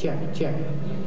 check.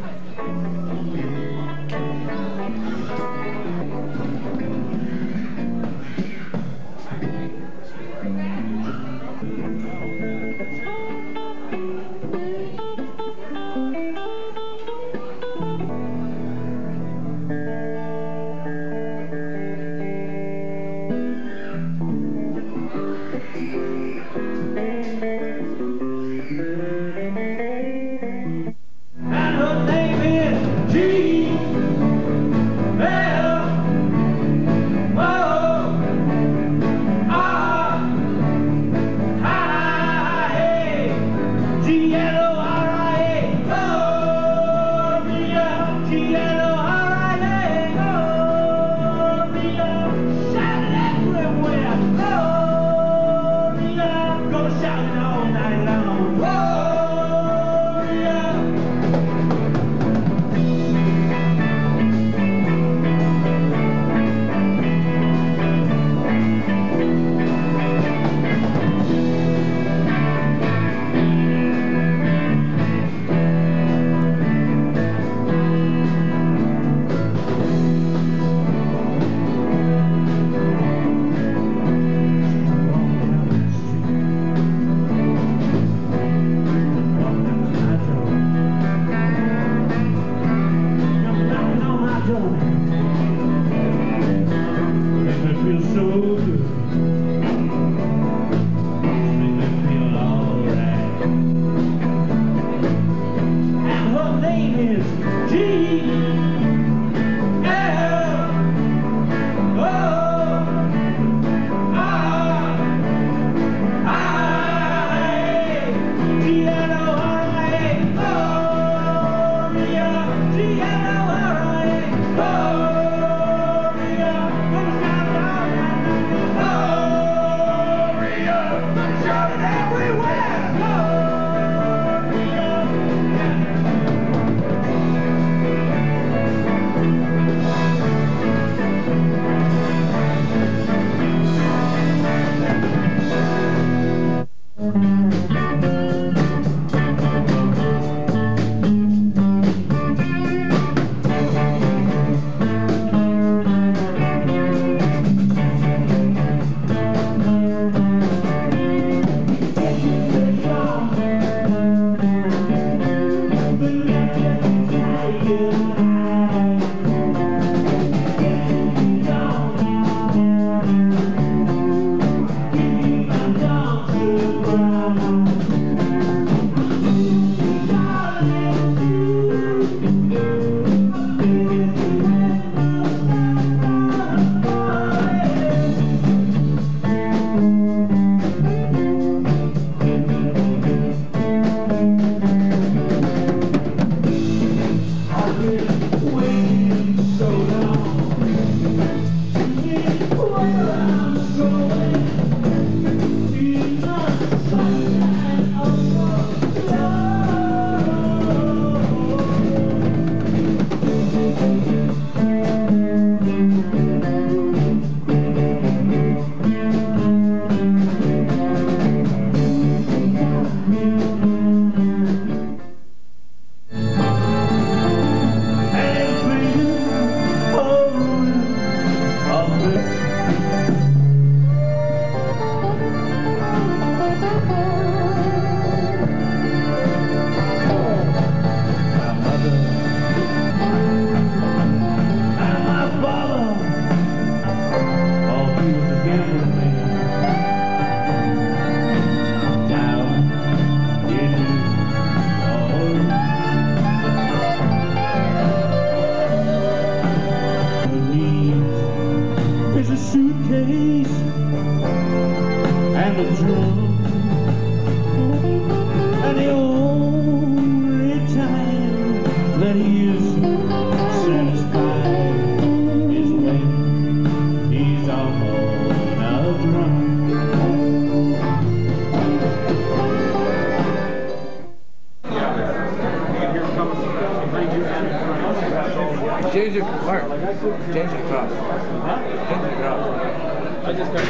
Change your part. Change your cross. Huh? Change your cross. I just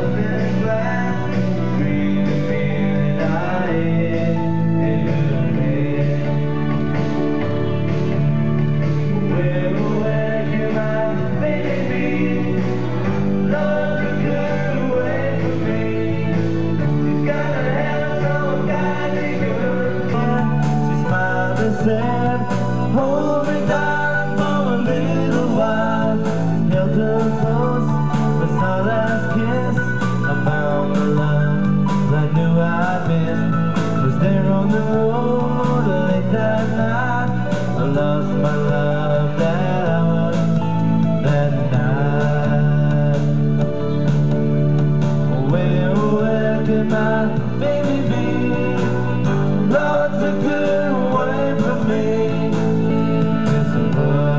got love that I was that night. Where could my baby be? Lord took her away from me. It's a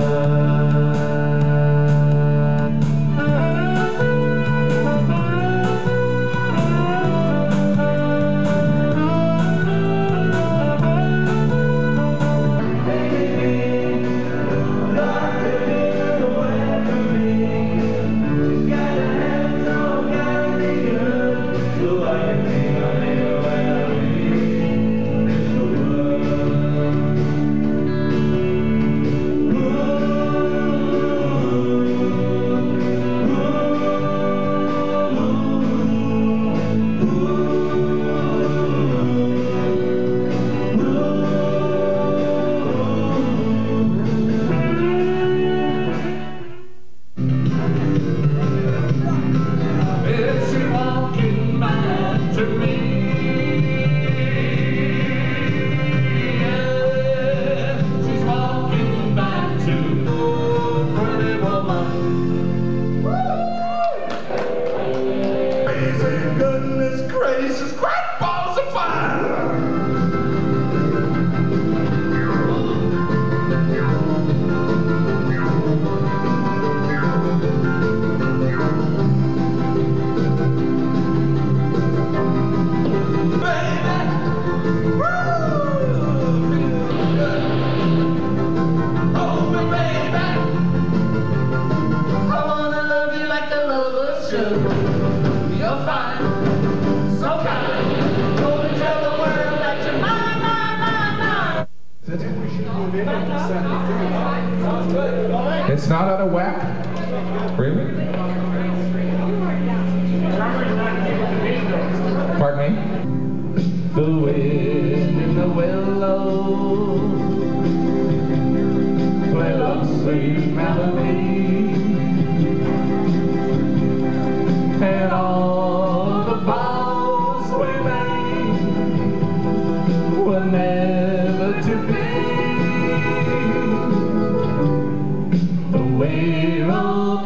goodness gracious, great balls of fire! You're fine, so kind. Go and tell the world that you're mine, mine, mine, mine. It's not out of whack? Really? Pardon me? The wind in the willow play a sweet melody, and all the vows we made were never to be. The way of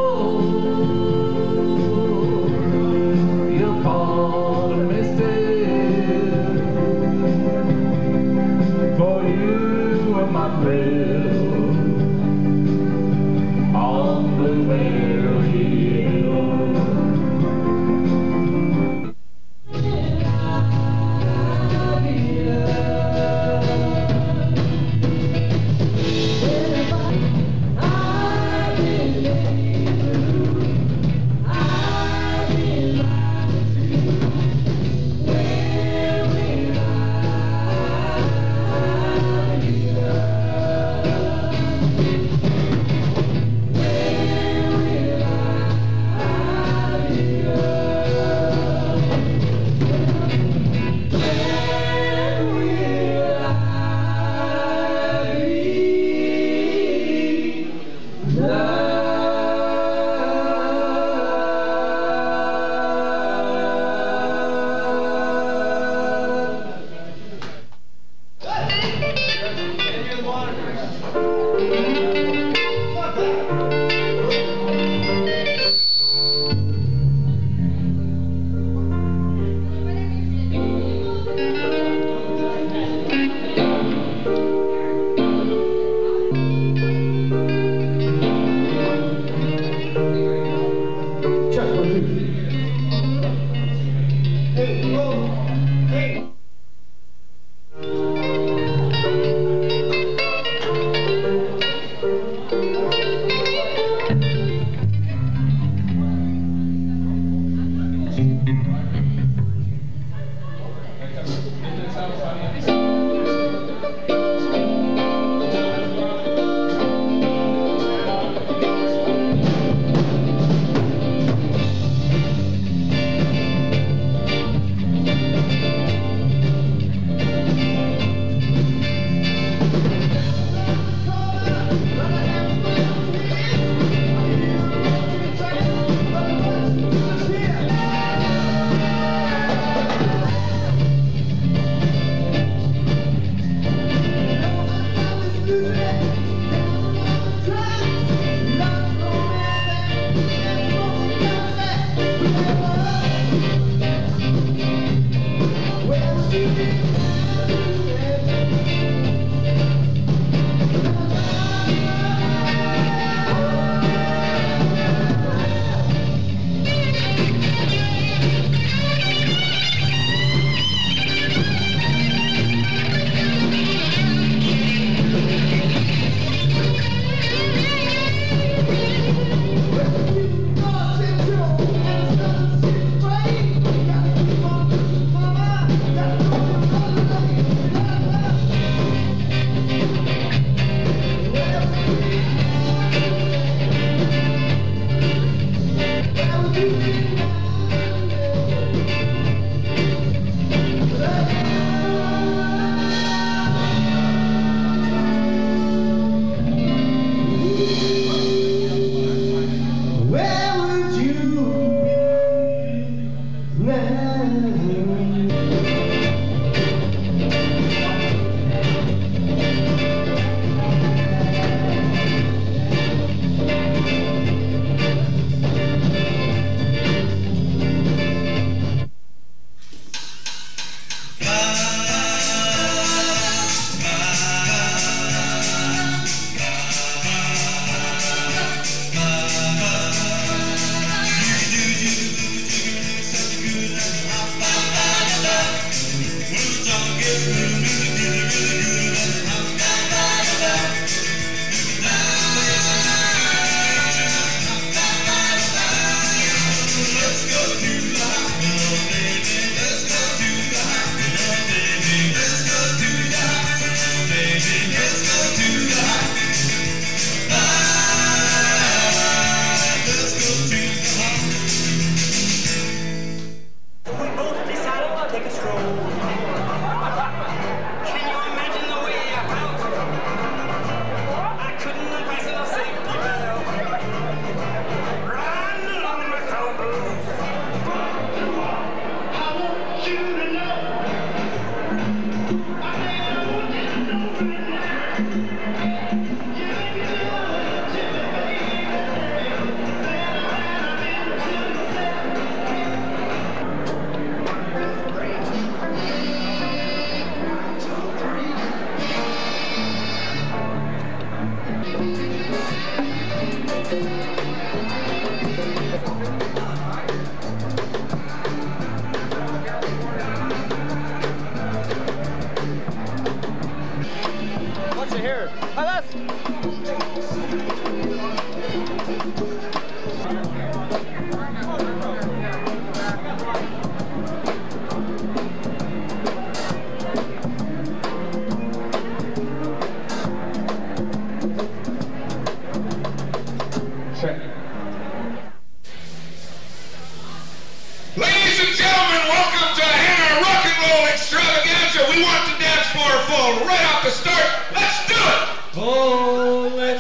cold you call me still, for you were my thrill on the Blueberry Hill.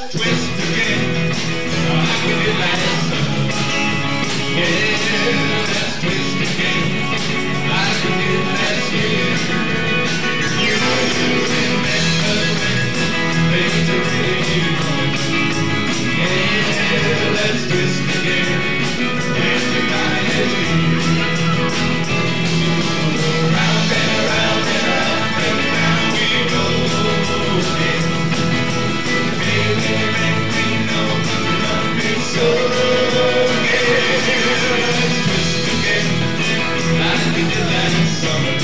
let's twist again, like we did last summer. Yeah, let's twist again, like we did last year. You remember when things were really fun. Yeah, let's twist again, everybody is here. Round and round and round and round we go again. Baby, make me know you love me so. Yeah, let's twist again, like we did last summer.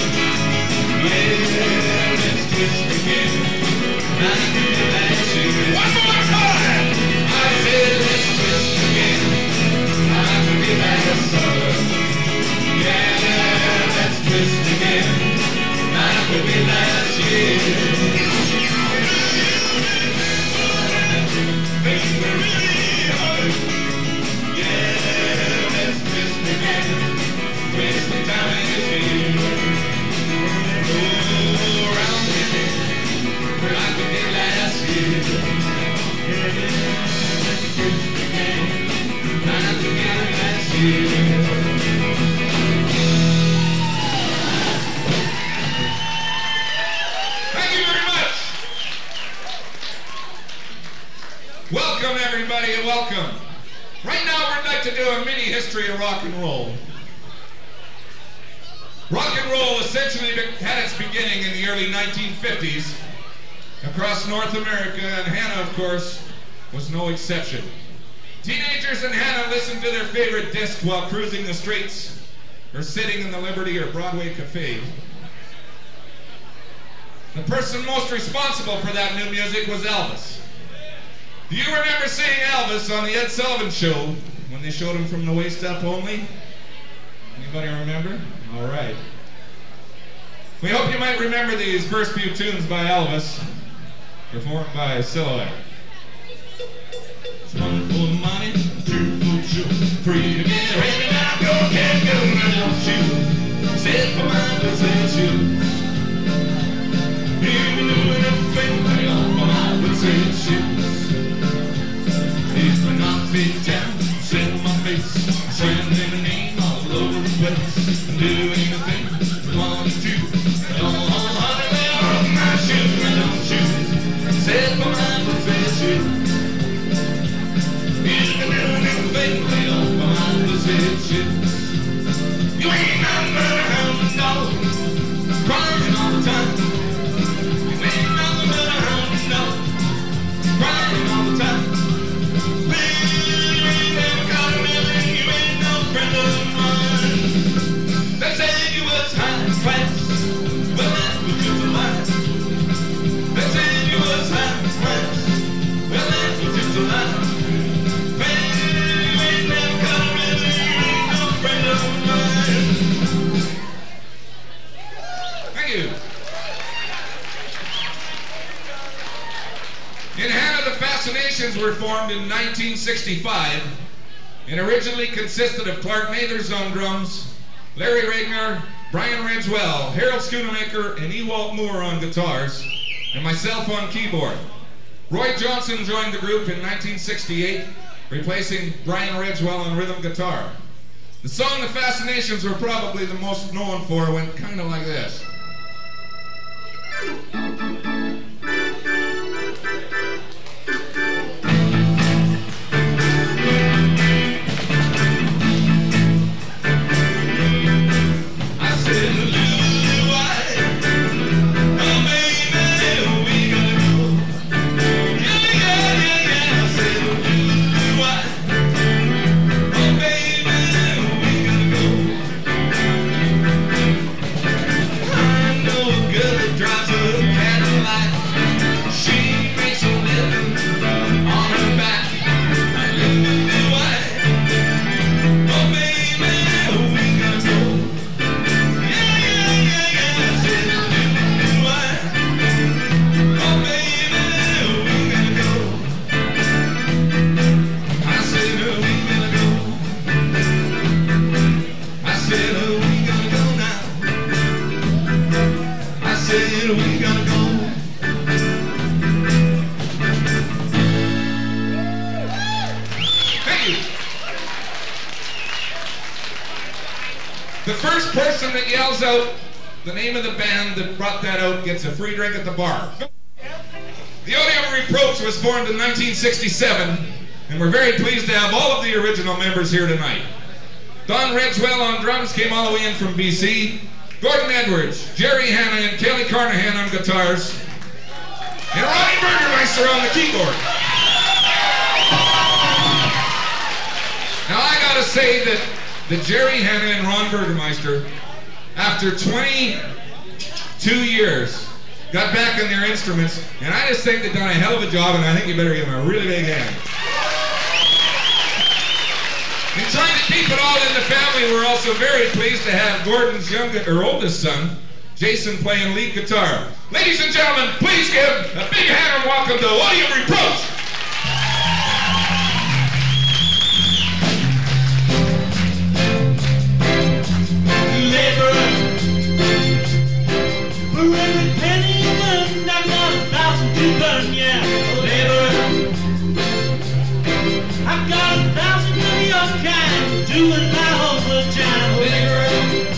Yeah, let's twist again, like we did last year. One more time! I said let's twist again, like we did last summer. Yeah, let's twist again, like we did last year. Things were really hard. Yeah, let's twist again, twist the time is here. Go around again, like we did last year. Yeah, let's twist again, like we did last year. Thank you very much. Welcome, everybody, and welcome. Right now, we'd like to do a mini history of rock and roll. Rock and roll essentially had its beginning in the early 1950s across North America, and Hannah, of course, was no exception. Teenagers in Hannah listened to their favorite disc while cruising the streets or sitting in the Liberty or Broadway Cafe. The person most responsible for that new music was Elvis. Do you remember seeing Elvis on the Ed Sullivan Show when they showed him from the waist up only? Anybody remember? All right. We hope you might remember these first few tunes by Elvis, performed by Silhouette. It's one for the money, two for the show, three to get ready, now go, can't go, now don't shoot. Set for mine, don't say shoot. Even doing everything right off my mind, don't say shoot. If I knock me down, set my face, sending the name all over the place, and do anything we want to do. Don't honey, lay off my shoes, and don't shoot. Set my mind, don't say shoot. If I do anything, lay off my mind, don't say shoot. You ain't nothing but a hound dog, crying all the time. You ain't nothing but a hound dog, crying all the time. They said you was high class, well that was just a lie. They said you was high class, well that was just a lie. Man, you ain't never got a really, you ain't no friend of mine. Thank you. In Hannah, the Fascinations were formed in 1965 and originally consisted of Clark Mathers on drums, Larry Regner, Brian Ridgewell, Harold Schoonamaker, and Ewalt Moore on guitars, and myself on keyboard. Roy Johnson joined the group in 1968, replacing Brian Ridgewell on rhythm guitar. The song The Fascinations were probably the most known for went kind of like this. The first person that yells out the name of the band that brought that out gets a free drink at the bar. The Odium Reproach was formed in 1967, and we're very pleased to have all of the original members here tonight. Don Redgewell on drums came all the way in from BC. Gordon Edwards, Jerry Hanna, and Kelly Carnahan on guitars. And Ronnie Burgermeister on the keyboard. Now I gotta say that Jerry Hanna and Ron Burgermeister, after 22 years, got back on their instruments, and I just think they've done a hell of a job, and I think you better give them a really big hand. In trying to keep it all in the family, we're also very pleased to have Gordon's oldest son, Jason, playing lead guitar. Ladies and gentlemen, please give a big hand and welcome to Odium Reproach. For every penny you earn, I've got 1,000 to burn, yeah, laborer. I've got 1,000 of your kind, doing my overtime, laborer.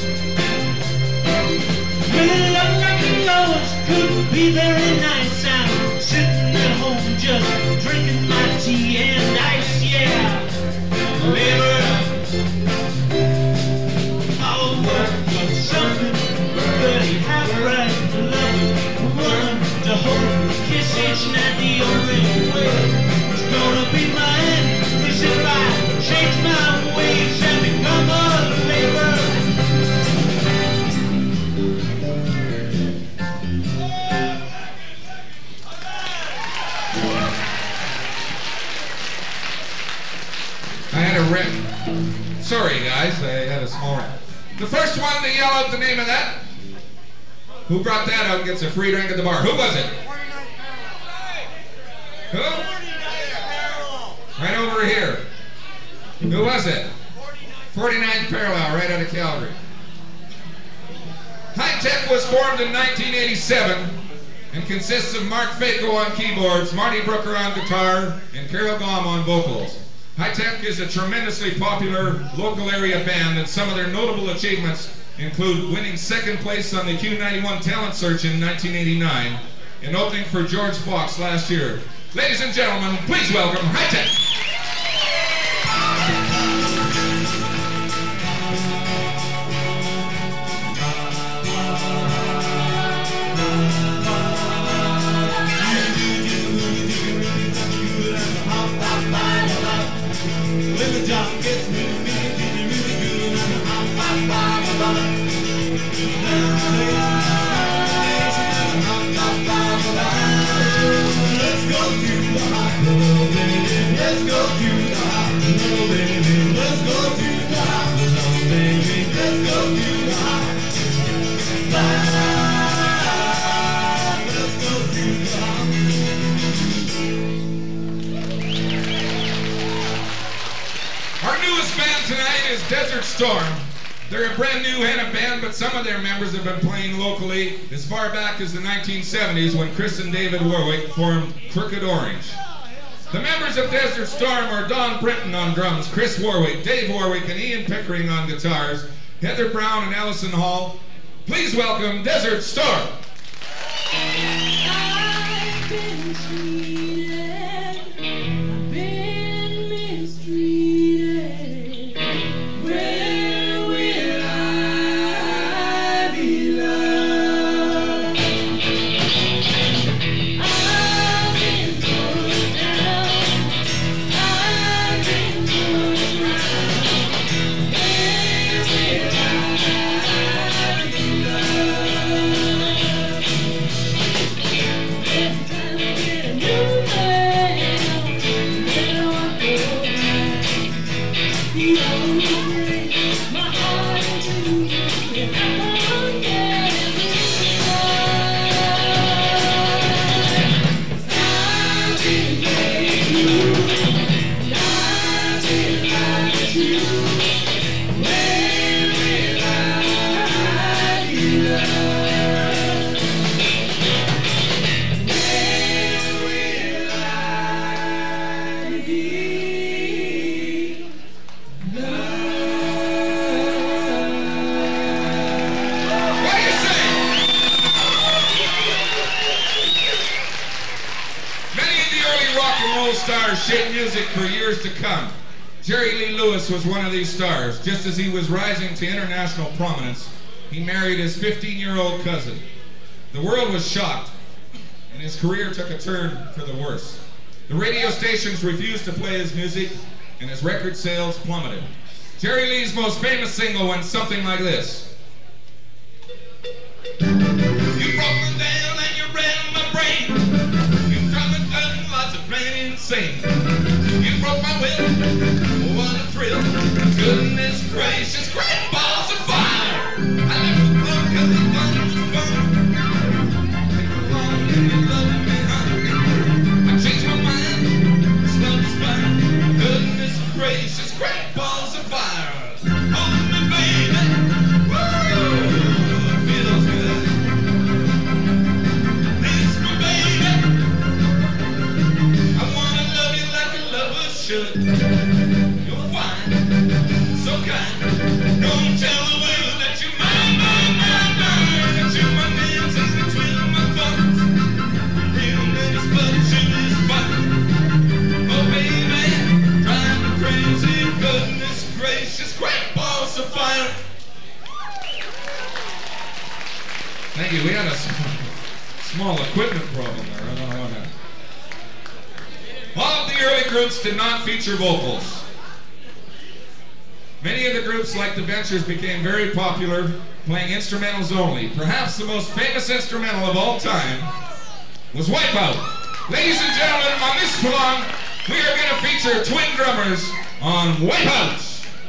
Well, I'm like yours, couldn't be very nice. I'm sitting at home just drinking my tea and ice, yeah, laborer. I'll work for something, but he have right to love it, woman to hold, kiss each night the only way it's gonna be mine is if I change my ways and become a laborer. I had a rip. Sorry guys, I had a small rip. The first one to yell out the name of that, who brought that out, gets a free drink at the bar. Who was it? Who? Right over here. Who was it? 49th Parallel, right out of Calgary. High Tech was formed in 1987 and consists of Mark Faco on keyboards, Marty Brooker on guitar, and Carol Gom on vocals. High Tech is a tremendously popular local area band, and some of their notable achievements include winning second place on the Q91 Talent Search in 1989 and opening for George Fox last year. Ladies and gentlemen, please welcome High Tech. When the job gets really, really, really, really good, and the hot, hot, hot, hot, let's go to the hospital, baby. Let's go to the hospital, baby. Let's go to the hospital, baby. Let's go to the hospital. Let's go to the hospital. Our newest band tonight is Desert Storm. They're a brand new Hannah band, but some of their members have been playing locally as far back as the 1970s when Chris and David Warwick formed Crooked Orange. The members of Desert Storm are Don Britton on drums, Chris Warwick, Dave Warwick, and Ian Pickering on guitars, Heather Brown and Allison Hall. Please welcome Desert Storm. I've been cheated, I've been mistreated. Where will I be loved? I've been put down, I've been pushed around. Where will I be loved? stars shape music for years to come. Jerry Lee Lewis was one of these stars. Just as he was rising to international prominence, he married his 15-year-old cousin. The world was shocked, and his career took a turn for the worse. The radio stations refused to play his music, and his record sales plummeted. Jerry Lee's most famous single went something like this. You broke me down and you ran my brain. You got me done lots of plain insane. You broke my will, oh, what a thrill. Goodness gracious, great balls of fire. I left the club cause the fun was fun. Take me along and you loved me, huh? I changed my mind, this love is fine. Goodness gracious, great balls of fire. Hold me, baby. Woo! It feels good. Kiss me, baby. I wanna love you like a lover should. You're fine, so kind. Don't tell the world that you're mine, mine, mine, mine. That you're my dance and between my thumbs. Real nice, but you is fine. Oh, baby, drive me crazy. Goodness gracious, great balls of fire. Thank you. We had a small equipment problem there. I don't know how. All of the early groups did not feature vocals. Many of the groups, like the Ventures, became very popular, playing instrumentals only. Perhaps the most famous instrumental of all time was Wipeout. Ladies and gentlemen, on this song, we are going to feature twin drummers on Wipeout.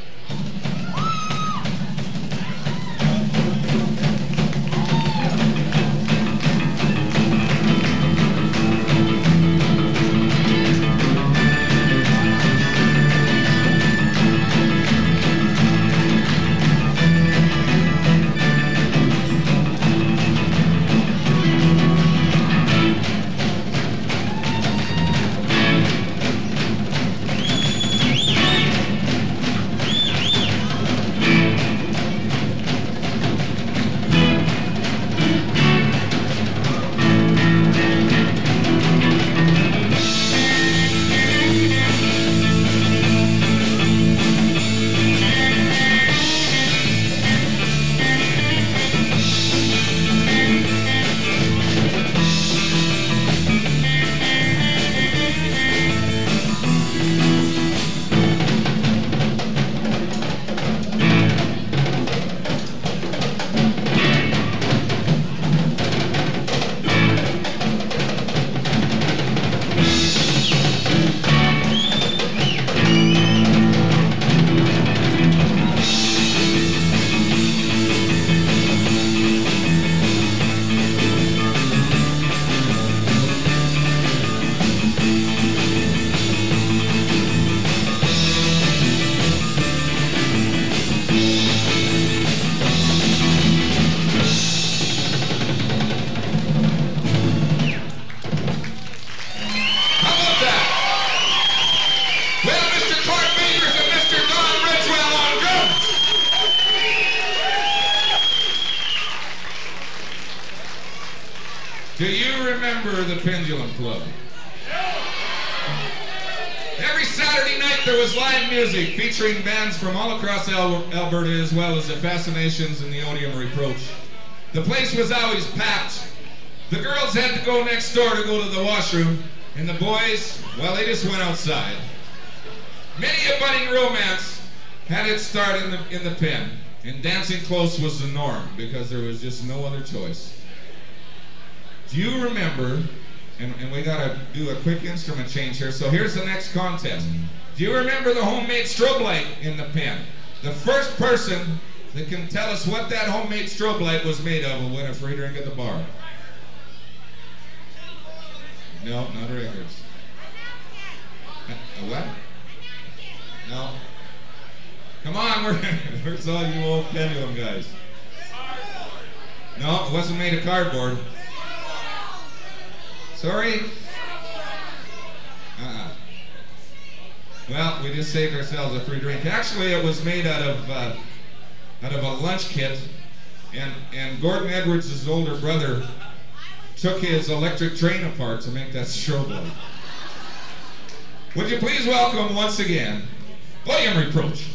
Do you remember the Pendulum Club? Every Saturday night there was live music featuring bands from all across Alberta, as well as the Fascinations and the Odium Reproach. The place was always packed. The girls had to go next door to go to the washroom, and the boys, well, they just went outside. Many a budding romance had its start in the pen, and dancing close was the norm because there was just no other choice. Do you remember, and we gotta do a quick instrument change here, so here's the next contest. Do you remember the homemade strobe light in the pen? The first person that can tell us what that homemade strobe light was made of will win a free drink at the bar. No, not Rickers. A what? No. Come on, where's all you old pendulum guys? No, it wasn't made of cardboard. Sorry? Well, we just saved ourselves a free drink. Actually, it was made out of a lunch kit, and Gordon Edwards' older brother took his electric train apart to make that strobe light. Would you please welcome once again, William Reproach.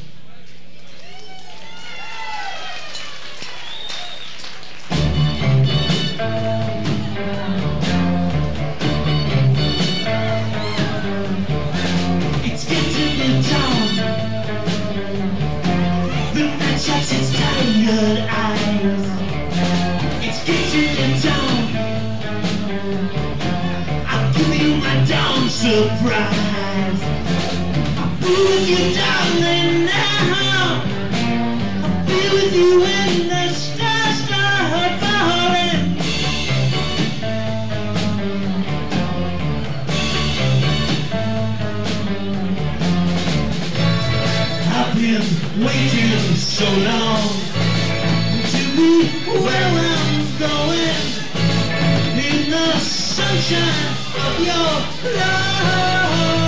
It's getting down. The night shuts its tired eyes. It's getting down. I'll give you my down surprise. I'll be with you, darling, now. I'll be with you when the stars start falling. I've been waiting so long to be where I'm going in the sunshine of your love.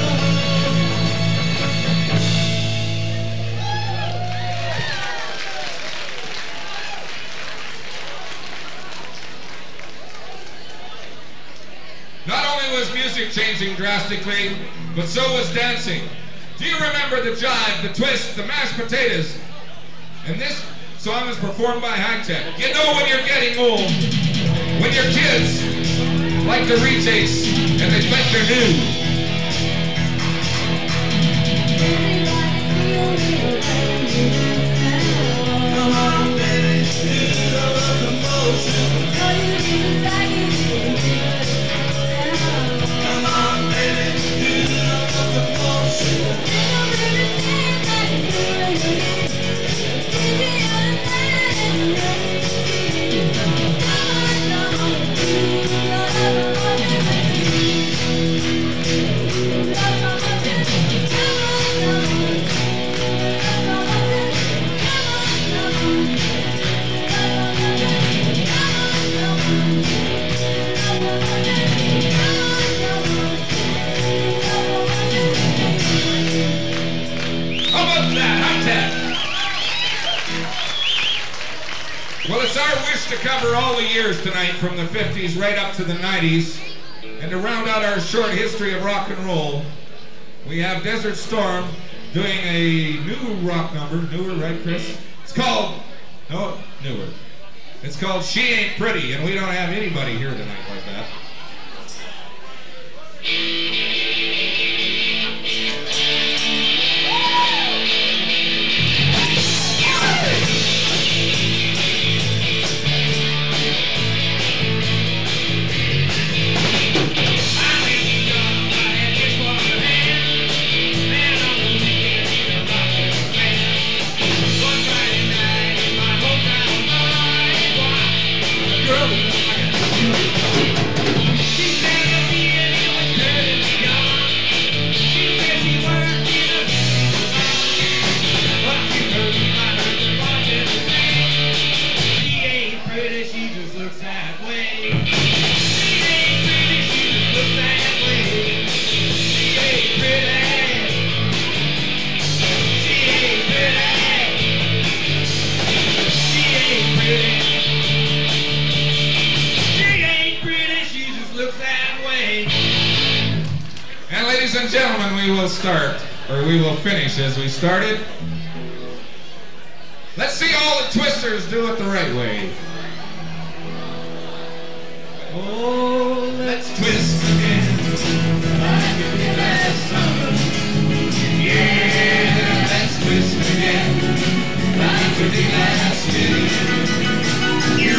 Not only was music changing drastically, but so was dancing. Do you remember the jive, the twist, the mashed potatoes? And this song is performed by High Tech. You know when you're getting old, when your kids like the retakes and they think they're new. Come on, baby, do the motion. Come on, baby, do the motion. How about that? High Tech. Well, it's our wish to cover all the years tonight from the 50s right up to the 90s. And to round out our short history of rock and roll, we have Desert Storm doing a new rock number. Newer, right, Chris? It's called, no, newer. It's called She Ain't Pretty, and we don't have anybody here tonight like that. And ladies and gentlemen, we will start, or we will finish as we started. Let's see all the twisters do it the right way. Oh, let's twist again. Like we did last summer. Yeah, let's twist again. Like we did last year. You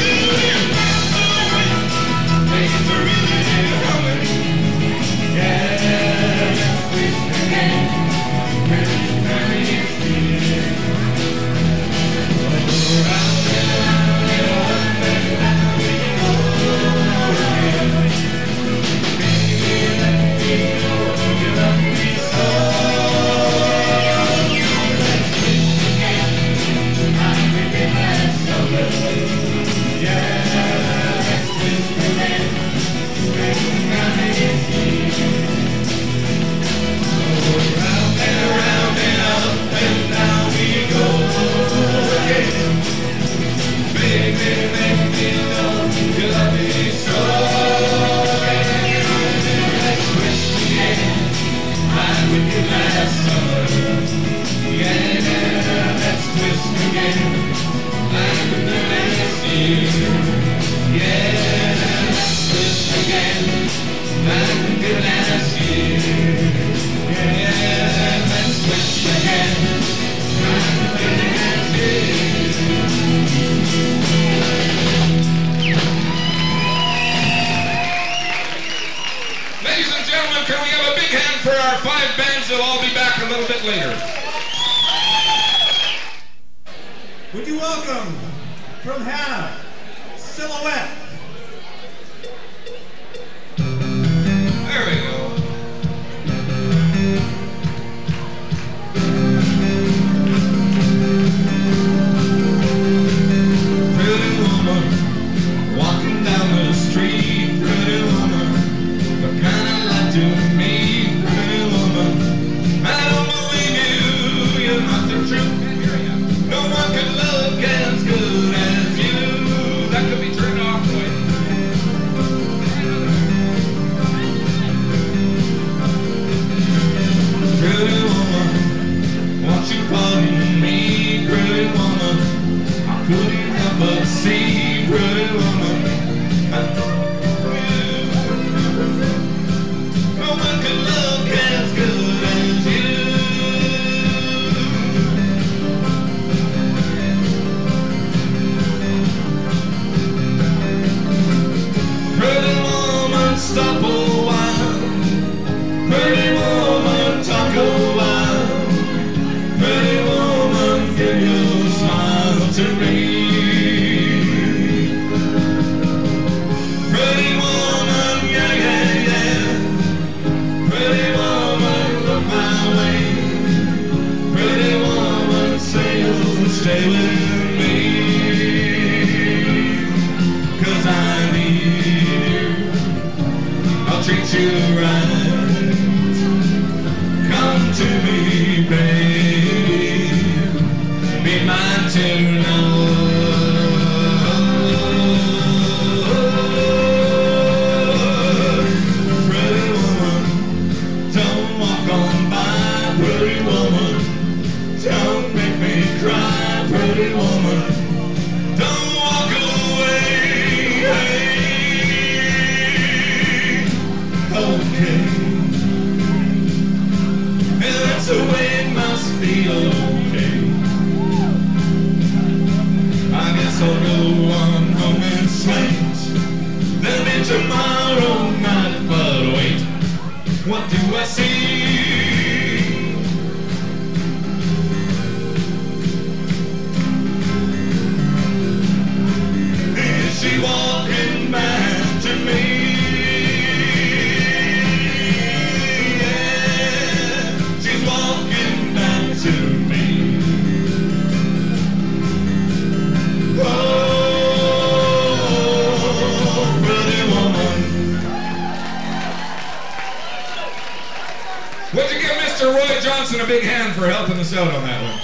things are really coming. Yeah, let's twist again. Very easy. last summer. Yeah, let's twist again like the last year. Yeah, let's twist again like the last year. Yeah, let's twist again like the last year. Ladies and gentlemen, can we have a big hand for our 5 bands? They'll all be back a little bit later. Would you welcome from Hannah, Silhouette. There we go. Pretty woman, walking down the street. Pretty woman, the kind I like to meet. Pretty woman, I don't believe you, you're not the truth. No one can look as good as you. That could be turned off, boy. Pretty woman, won't you pardon me? Pretty woman, I couldn't help but see. Pretty woman, no one can look as good as you. Pretty woman, stop a while. Pretty woman, talk a while. Pretty woman, give your smile to me. Pretty woman, yeah, yeah, yeah. Pretty woman, look my way. Pretty woman, say you'll stay with me. 'Cause I need you, I'll treat you right. Come to me, babe, be mine tonight. Pretty woman, don't walk on by. Pretty woman, don't make me cry. Pretty woman, don't walk away. Okay, and that's the way it must be. Okay, I guess I'll go on home and slate. There'll be tomorrow night, but wait, what do I see? Is she walking back to me? Yeah, she's walking back to me. Oh, pretty woman. Would you give Mr. Roy Johnson a big hand for helping us out on that one?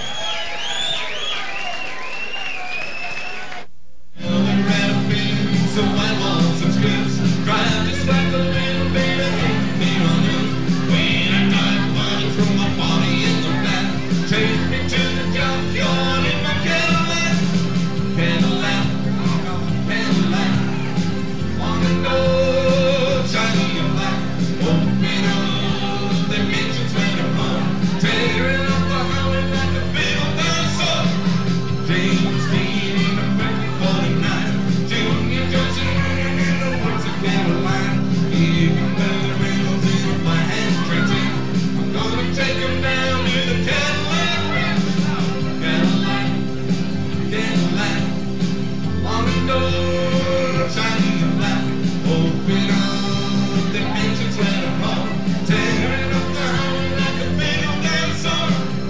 So white walls and strips drive just like a little bit of me on you. When I drive money from my body in the back, take me to the junkyard in my Cadillac. Cadillac, Cadillac, long ago, shiny and black. Open up the engines when I'm home, tearing up the highway like a big old dinosaur. James Dean in a Berkeley 49. Junior Johnson in the woods of Caroline. Even better Reynolds in a my hand trenching. I'm gonna take him down to the Cadillac. Cadillac, Cadillac, long ago, shiny and black. Open up the engines when I'm home, tearing up the highway like a big old dinosaur.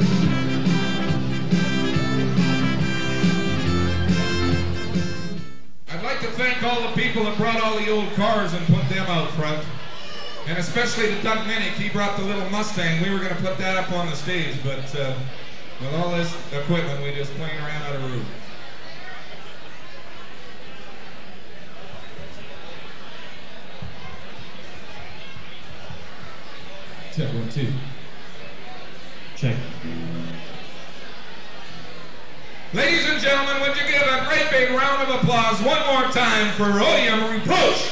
I'd like to thank all the people that brought all the old cars and put them out front. And especially to Doug Minnick, he brought the little Mustang. We were going to put that up on the stage, but with all this equipment, we just plain ran out of room. Check 1, 2. Check. Ladies and gentlemen, would you give a great big round of applause one more time for William Reproach?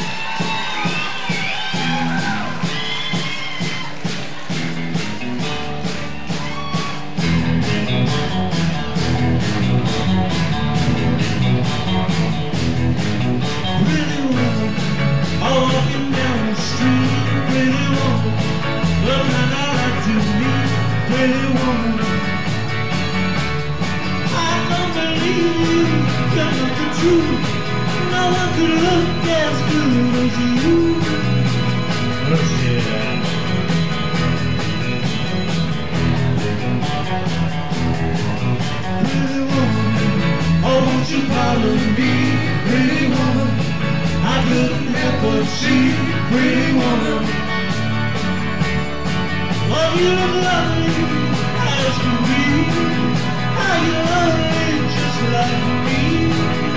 Pretty woman, all walking down the street. Pretty woman, the kind I like to meet. Pretty woman, I don't believe you're not the truth. No one could look as good as you. Oh yeah. Pretty woman, oh won't you follow me? Pretty woman, I couldn't help but see. Pretty woman, oh you look lovely as can be. How you lovely just like me.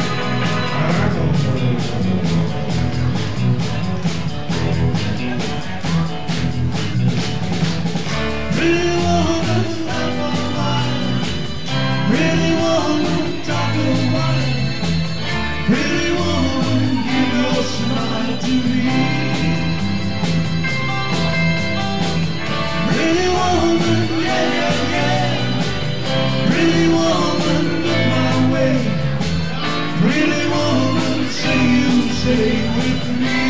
Pretty woman, I'm on fire. Pretty woman, talk of wine. Pretty woman, give your smile to me. Pretty woman, yeah, yeah, yeah. Pretty woman, look my way. Pretty woman, say you stay with me.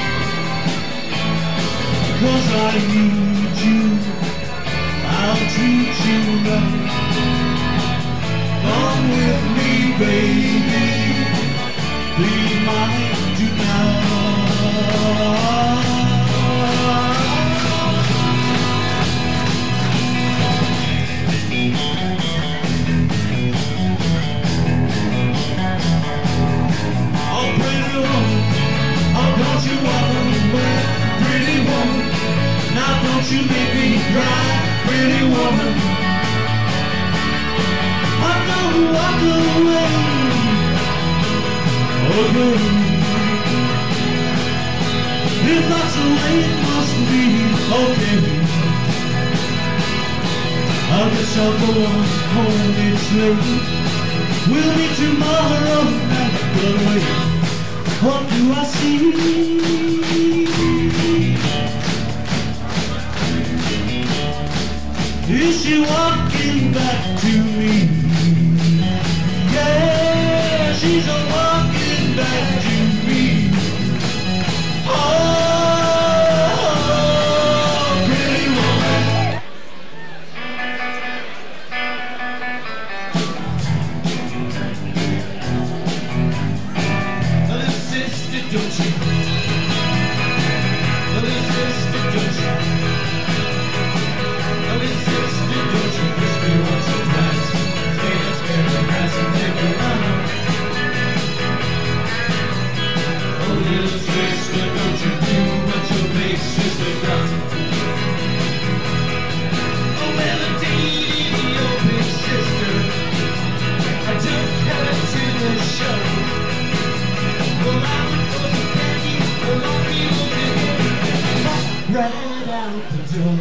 'Cause I need you, I'll treat you right. Come with me, baby. Be mine tonight. Oh, pretty woman, oh, don't you walk away. Pretty woman, now don't you make me cry. Pretty woman, oh, don't walk away. Oh, good. If that's the way it must be, okay. I guess I'll go on home, it's late. We'll meet tomorrow night, but wait, what do I see? Is she walking back to me? Yeah, she's a walking back to me. Oh, pretty woman. Little sister, don't you? Little sister, don't you? Little sister, don't you kiss me once or twice? Say it's very nice and make you run. Oh, little sister, don't you do what your big sister does? Oh, well, I dated your big sister. I took her to the show. Well, I would go to Peggy, well, all people did right out the door.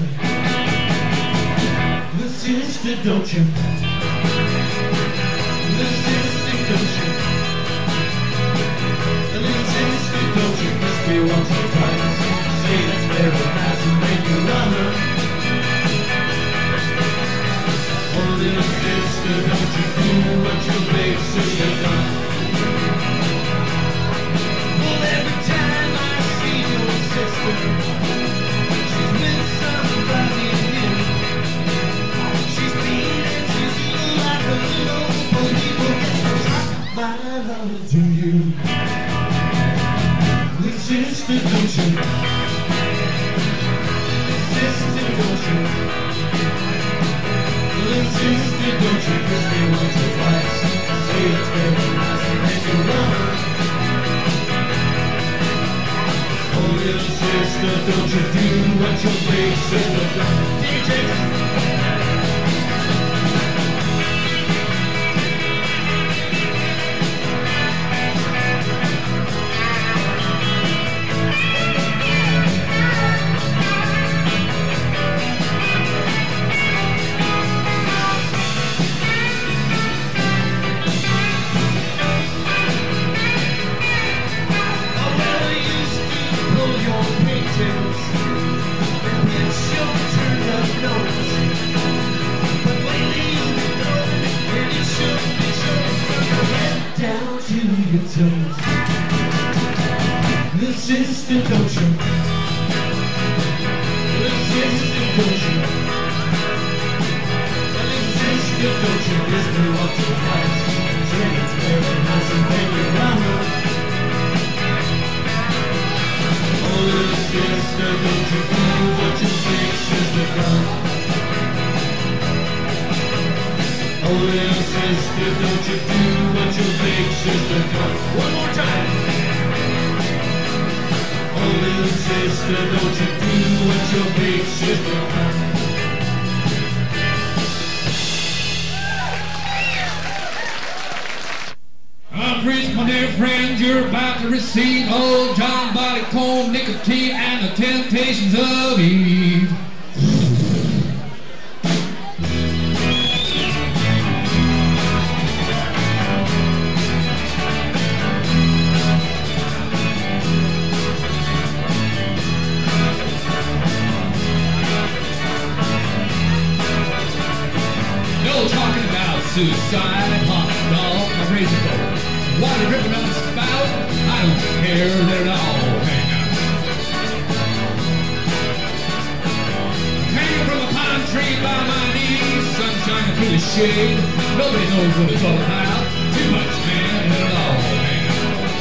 Little sister, don't you? Little sister, don't you? Little sister, don't you kiss me once or twice? Say that's very nice and make you run her. Oh, little sister, don't you do what your big sister does? Well, every time I see your sister, she's with somebody new. She's mean and she's evil like a little pony. Well, guess what's my love to you? Little sister, don't you? Sister, don't you? Little sister, don't you kiss me once or twice? Say it's very nice and make you run. Oh, little sister, don't you do what your big sister does? DJ. sister, don't you? Little sister, don't you? Little sister, don't you kiss me once or twice? Say it's very nice and then you run. Oh, little sister, don't you do what your big sister does? Oh, little sister, don't you do what your big sister does? One more time. Oh, little sister, don't you do what your big sister does? I'm preaching, my dear friends, you're about to receive old John Barleycorn, nicotine, and the temptations of Eve. No talking about suicide, hot dog, my razor blade. Water dripping on the spout, I don't care, let it all hang out. Hanging from a pine tree by my knees, sunshine through the shade. Nobody knows what it's all about. Too much, man, let it all hang out.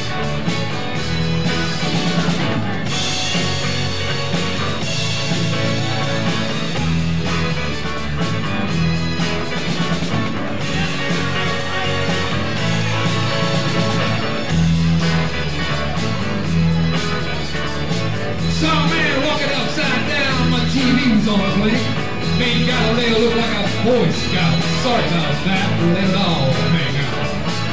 Saw a man walking upside down, my TV's on a blink. Made Galileo look like a Boy Scout. Sorry about that, let it all hang out.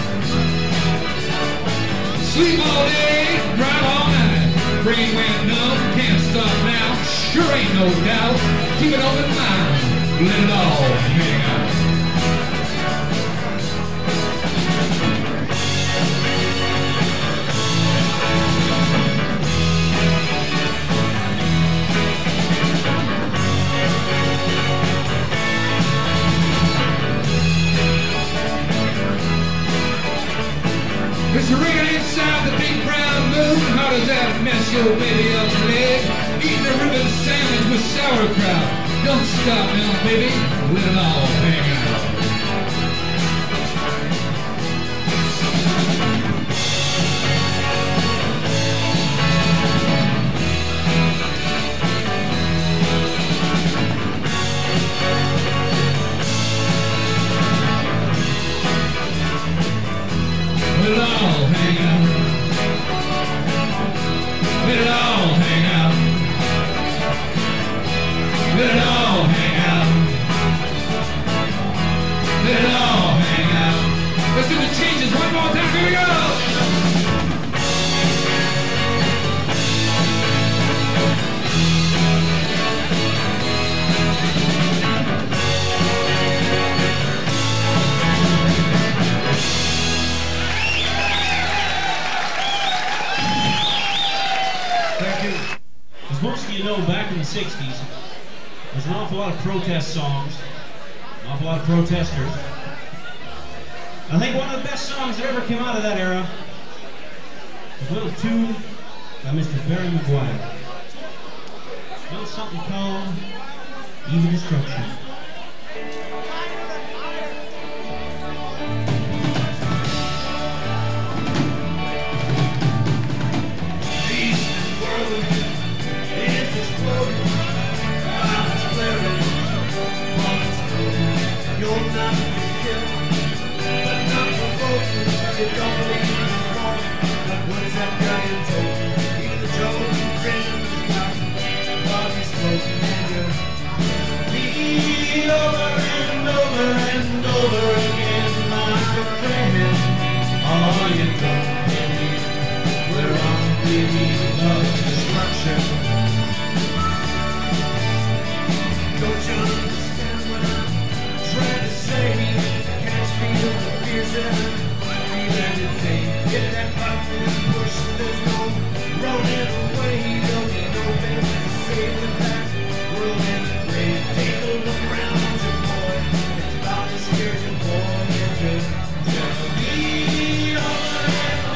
Sleep all day, drive all night. Brain went numb, can't stop now. Sure ain't no doubt. Keep it open mind, let it all hang out. It's ringing inside the big brown moon. How does that mess your baby up, leg? Eating a ribbon sandwich with sauerkraut. Don't stop now, baby. Let it all hang out. Let it all hang out. Let it all hang out. Let it all hang out. Let it all hang out. Let's do the changes one more time. Here we go. As most of you know, back in the 60s, there's an awful lot of protest songs, an awful lot of protesters. I think one of the best songs that ever came out of that era was a little tune by Mr. Barry McGuire. A little something called Even Destruction. Take a look around you, boy. It's about as scary, boy. Just be over and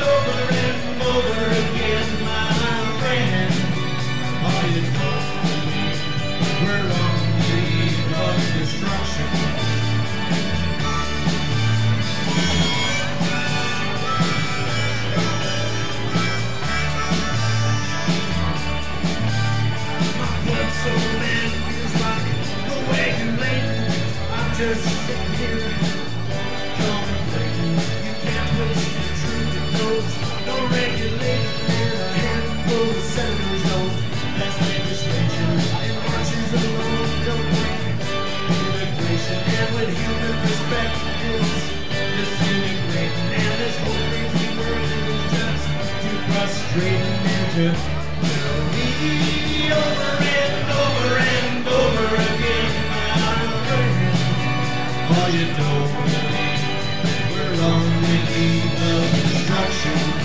just here. Contemplating, you can't waste the truth it knows. No regulator and a handful of senators don't. That's legislation and marches alone don't bring immigration. And when human respect is disintegrating, and this whole crazy world is just too frustrating and to tell me over and over again, my friend, all you don't believe, we're on the eve of destruction.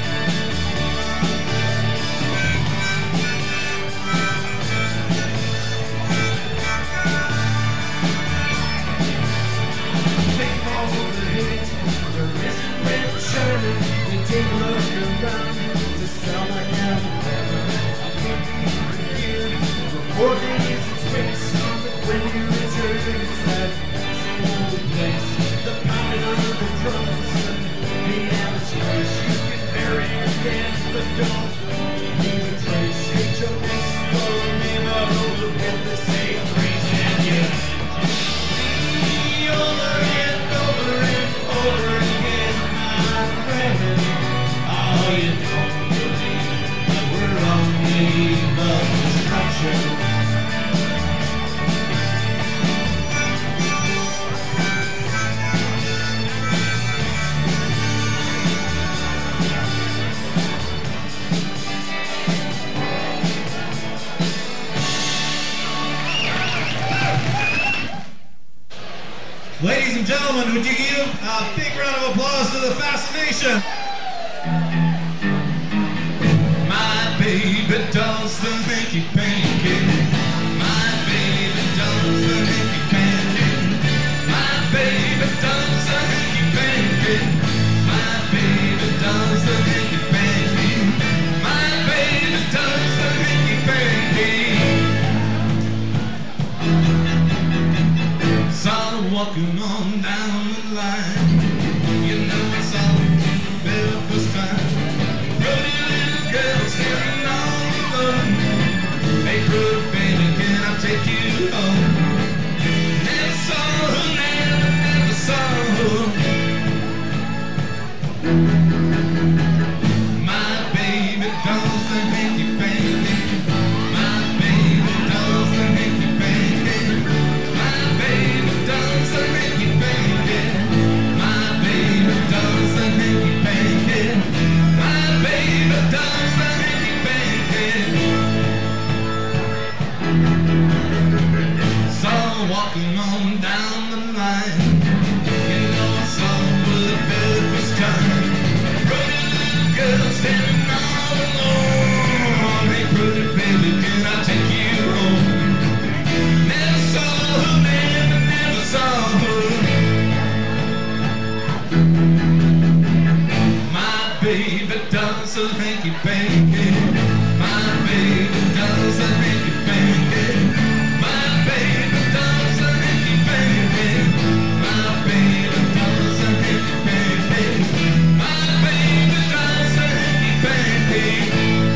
Think all the hate, the risen red shining, they take a look around to sound like Alabama. For days in space, when you return, it's that same old place. The pounding of the drums, the average place. You can bury your dead, but don't leave a trace. Hate your next door neighbor with the same praise, and you see over and over again, my friend. Oh, you don't believe that we're on the eve of destruction. Ladies and gentlemen, would you give a big round of applause to the Fascination? My baby does the hanky-panky. My baby does the hanky-panky. My baby does the hanky-panky. My baby does the hanky-panky. My baby does the hanky-panky. Saw her walking on down the line. You know I saw her for the very first time. Pretty little girl standing all alone. Hey, pretty baby, can I take you home? Never saw her, never saw her. My baby does the hanky-panky. My baby does the hanky-panky. My baby does the hanky-panky. My baby does the hanky-panky. My baby does the hanky-panky. Saw her walking on down the line. You know I saw her for the very first time. Pretty little girl standing all alone. Hey, pretty baby, can I take you home? Never saw her, never saw her. My baby does a hanky-panky. My baby does a hanky-panky. My baby does a hanky-panky. My baby does a hanky-panky. My baby does a hanky-panky.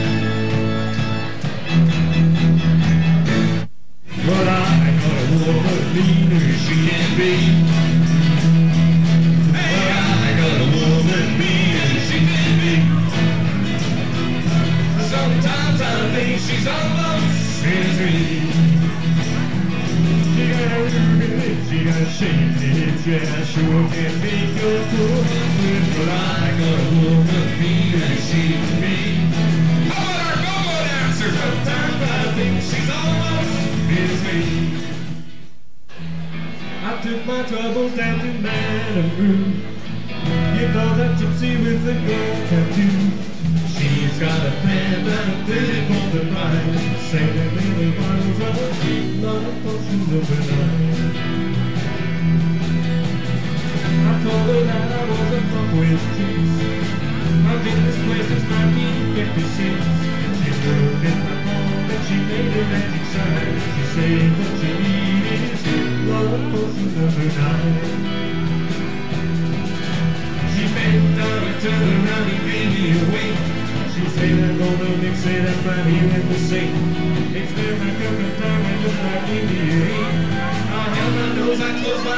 But I got a woman meaner she can be. Hey, I got a woman meaner she can be. Sometimes I think she's almost misery. She got a ruby lips, she got shaped hips, yeah, sure can make your poor good. But I got a woman meaner she can be. How about our go-go dancer? Sometimes I think she's almost misery. I took my troubles down to Madame Rue. You know that gypsy with the gold tattoo. She's got a bandana fitted for the ride, sailing in the bottles of a deep love potion overnight. I told her that I was a fuck with tricks. I've been this place since 1956. She looked in my phone and she made a magic sign. She said what you need is love potion overnight. She bent down and turned around and gave me a wink. She said I'm gonna mix it up right here in the sink. It's been my cup of time and just like Indian. I held my nose, I closed my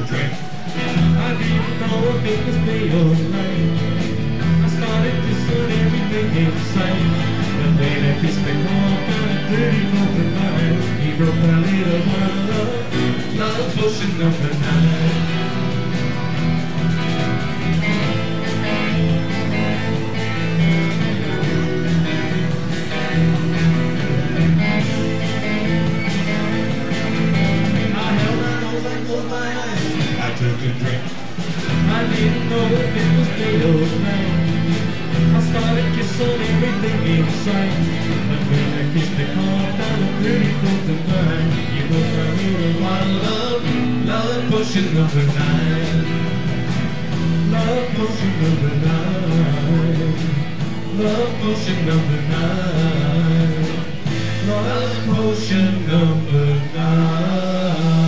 drink. I didn't know if it was day or night. I started to sort everything in sight. But then I kissed the car down at 34th and 9. He broke my little bottle of love potion number 9. I took a drink. I didn't know if it was day or night. I started kissing everything in sight. But when I kissed the car down at 34th and 9, you broke my little bottle of love potion number 9. Love potion number 9. Love potion number 9. Love potion number 9.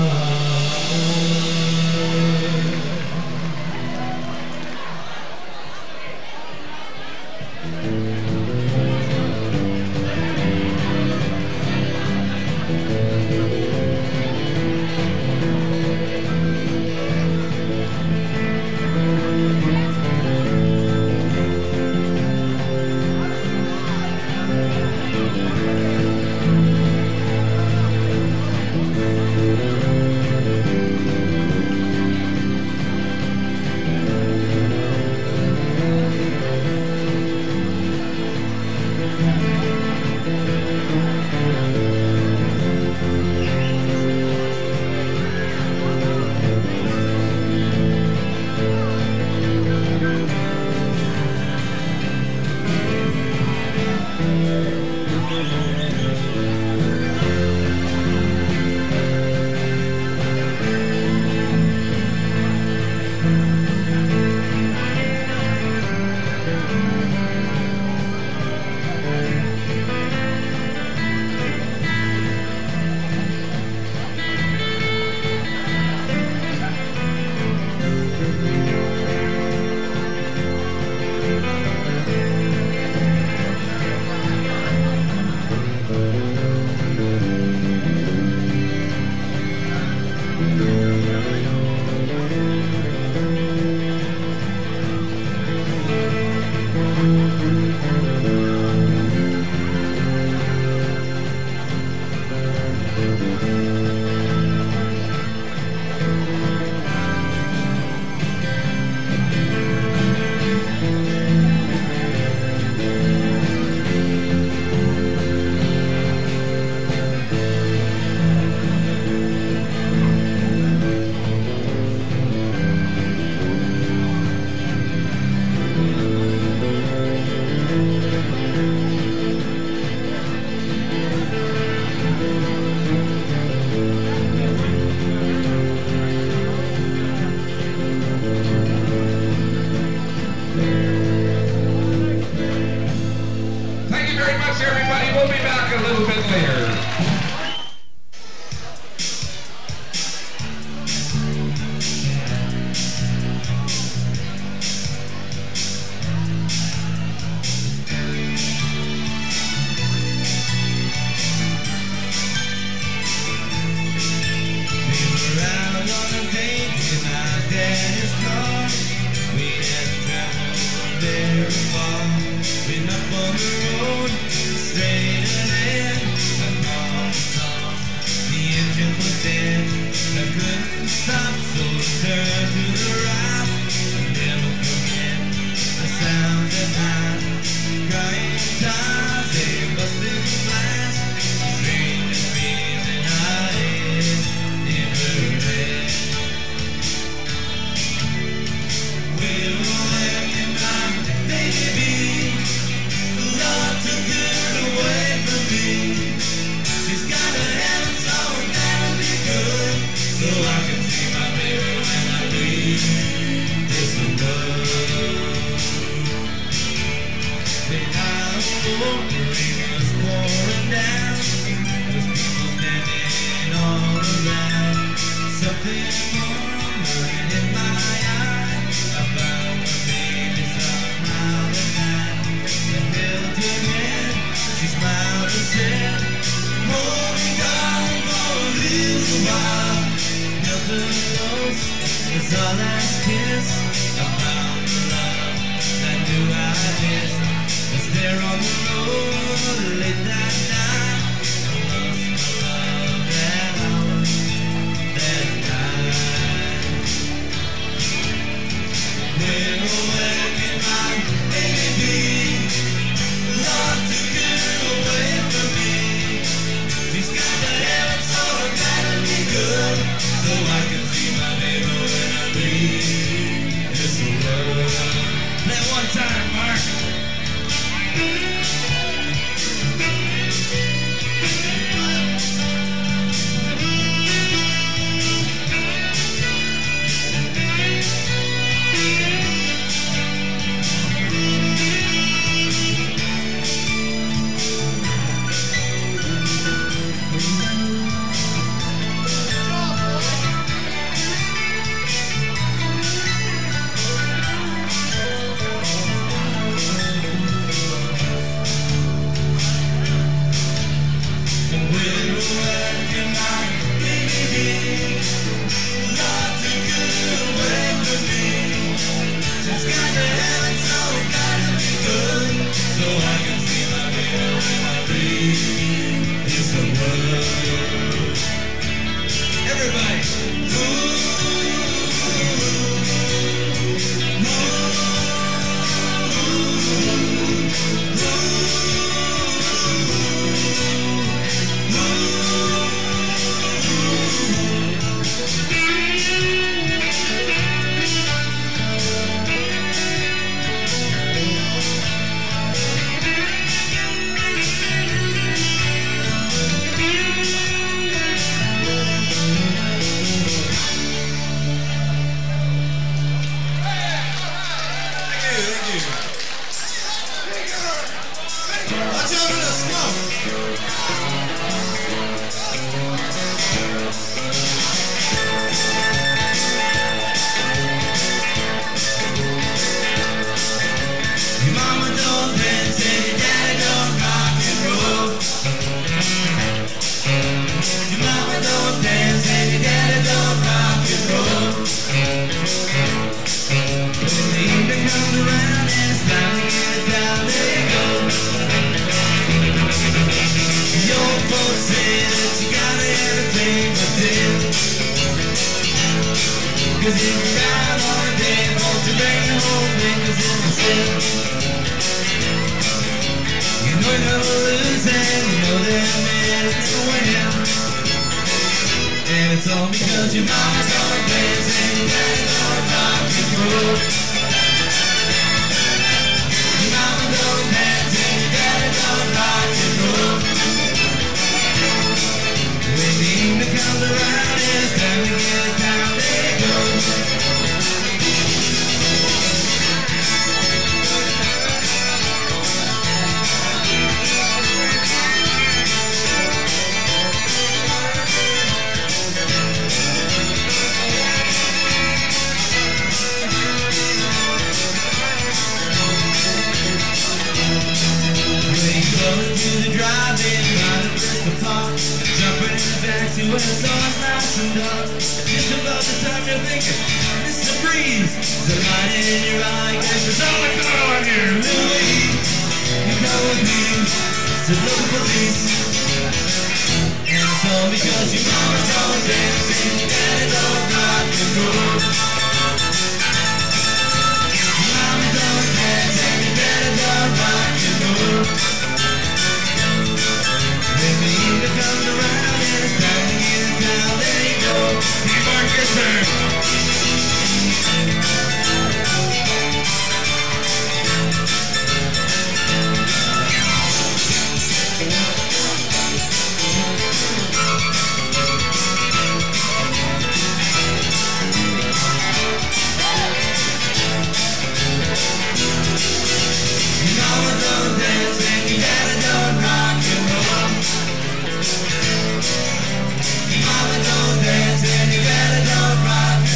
Everybody, we'll be back a little bit later. Away. saw last kiss, I found the love that knew I missed. Was there on the road late that night. I lost my love that hour, that night. Where can my baby be? Lord took her away from me. She's got to heaven, so I gotta be good, so I can see my baby when I breathe. It's the world. Play one time, Mark. Cause if you ride on a day, won't you bring the whole thing, cause it's a sin. You know you're gonna lose and you know that man is never win. And it's all because your mama don't dance and your daddy don't rock and roll. Your mama don't dance and your daddy don't rock and roll. When the evening comes around, it's time to get down, there you go. Going to the drive-in, right at Bristol Park, jumping in the backseat when it's always nice and dark. Just about the time you're thinking, it's a breeze. There's a light in your eye, guess there's only car on here. Louie, you go with me, to the police. And it's all because your mama don't dance and your daddy don't rock and roll. Your mama don't dance and your daddy don't rock and roll. When the evening comes around and it's time to get down, there you go. You mark your turn. Your mama don't dance and your daddy don't rock and roll. Mama don't dance and your daddy don't rock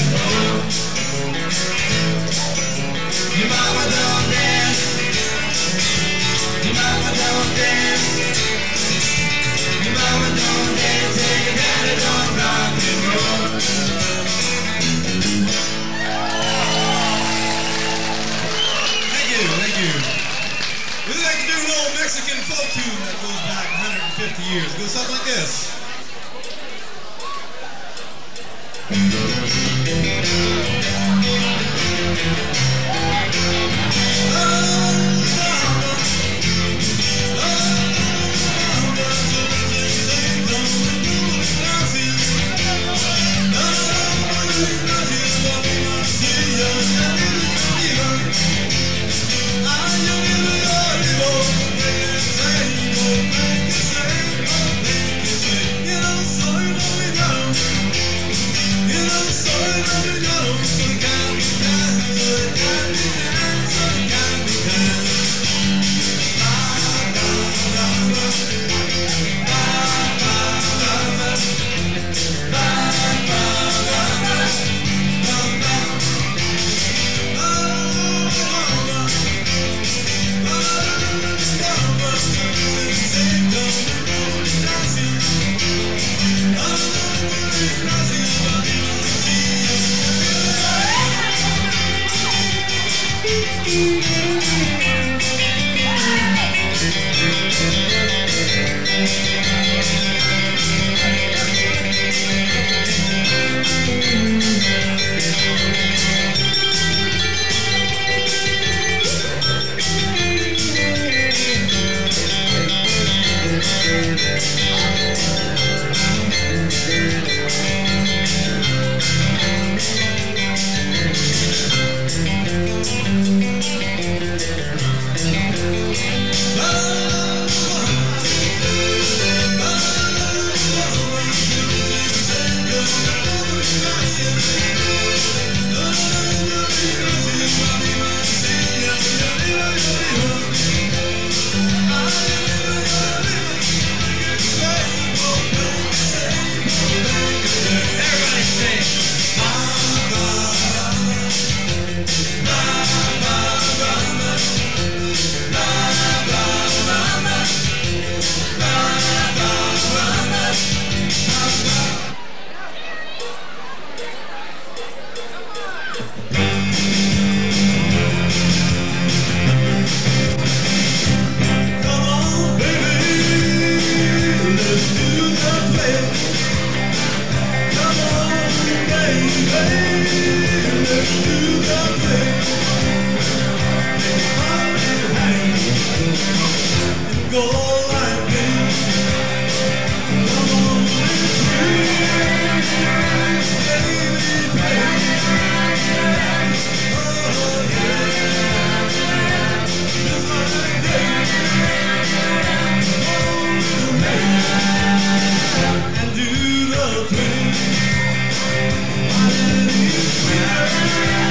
And do the thing.